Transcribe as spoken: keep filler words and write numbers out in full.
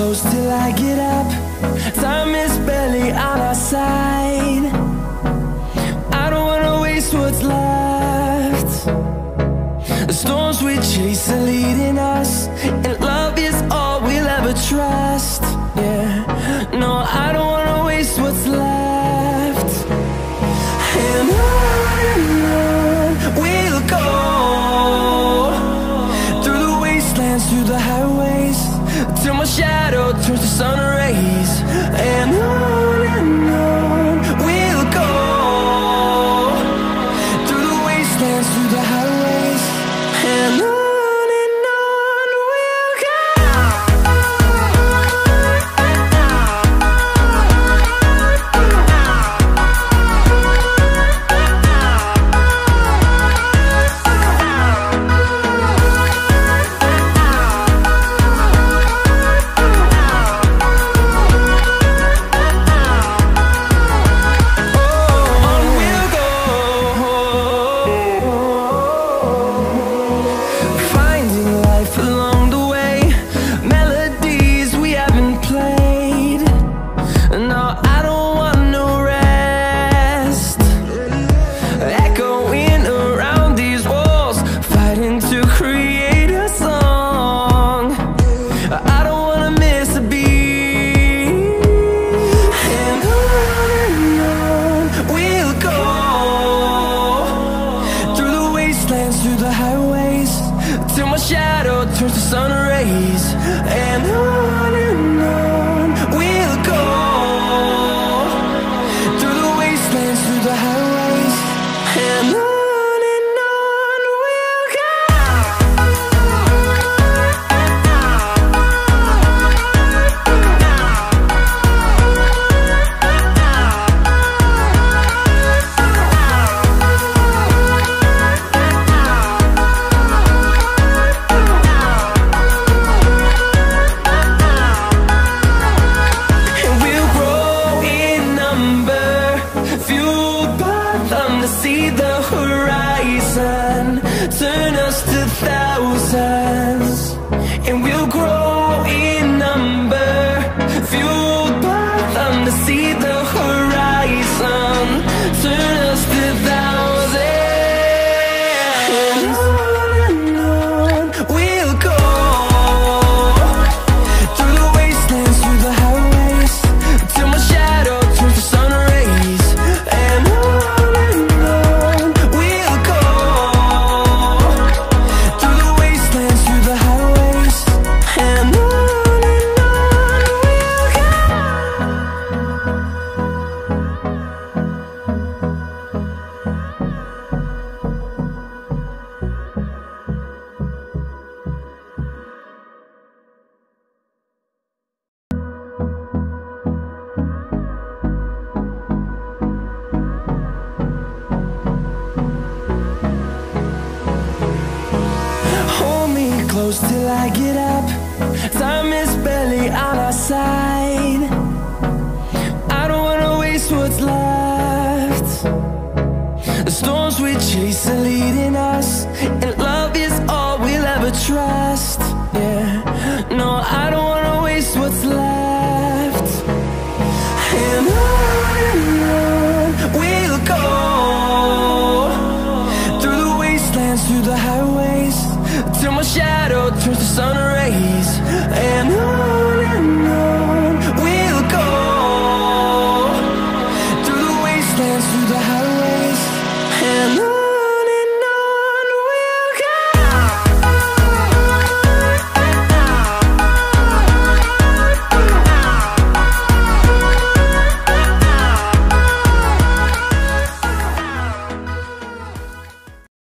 close till I get up. Time is barely on our side. I don't wanna waste what's left. The storms we chase are leading us, and love is all we'll ever trust. Yeah, no, I don't wanna waste what's left. And on and on we'll go, through the wastelands, through the highways, till my shadow turns to sun rays. And on and on we'll go, through the wastelands, through the highways, and on. Through the highways, till my shadow turns to sun rays. And on and on we'll go, through the wastelands, through the highways, and on. See the horizon turn us to thousands, and we'll grow in number, fueled by them. To see the horizon turn us to thousands, and on and on we'll go, through the wastelands, through the highways, till my shadow turns to sun rays. And on close till I get up. Time is barely on our side. I don't wanna waste what's left. The storms we chase are leading us, and love is all we'll ever trust. Yeah, no, I don't wanna waste what's left. And on and on we'll go, through the wastelands, through the highways, till my shadow turns to sun rays. And on and on we'll go, through the wastelands, through the highways.